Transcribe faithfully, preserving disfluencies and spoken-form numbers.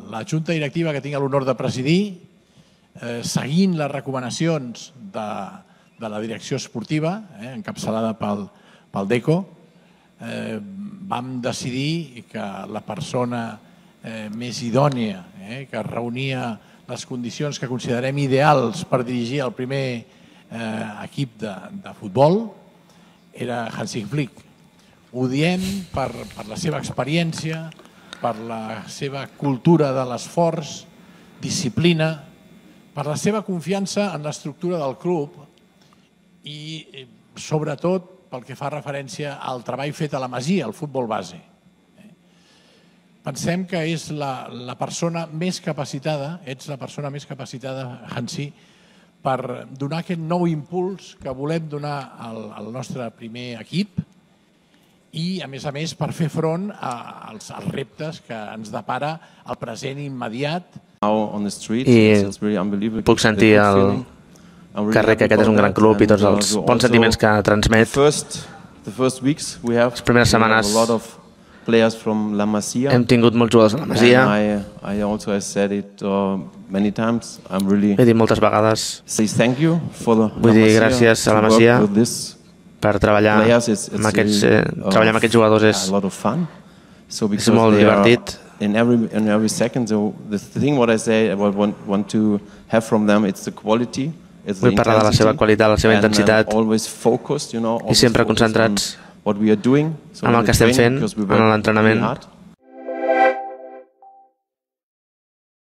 la junta directiva que tinc l'honor de presidir, seguint les recomanacions de la direcció esportiva, encapçalada pel DECO, vam decidir que la persona més idònia, que reunia les condicions que considerem ideals per dirigir el primer equip de futbol, era Hansi Flick. Ho diem per la seva experiència, per la seva cultura de l'esforç, disciplina, per la seva confiança en l'estructura del club i, sobretot, pel que fa referència al treball fet a la Masia, al futbol base. Pensem que és la persona més capacitada, ets la persona més capacitada, Hansi, per donar aquest nou impuls que volem donar al nostre primer equip i, a més a més, per fer front als reptes que ens depara el present immediat. I puc sentir al carrer que aquest és un gran club i tots els bons sentiments que transmet. Les primeres setmanes hem tingut molts jugadors a la Masia. He dit moltes vegades, vull dir gràcies a la Masia per treballar amb aquests jugadors. És molt divertit. Vull parlar de la seva qualitat, la seva intensitat i sempre concentrats en el que estem fent, en l'entrenament.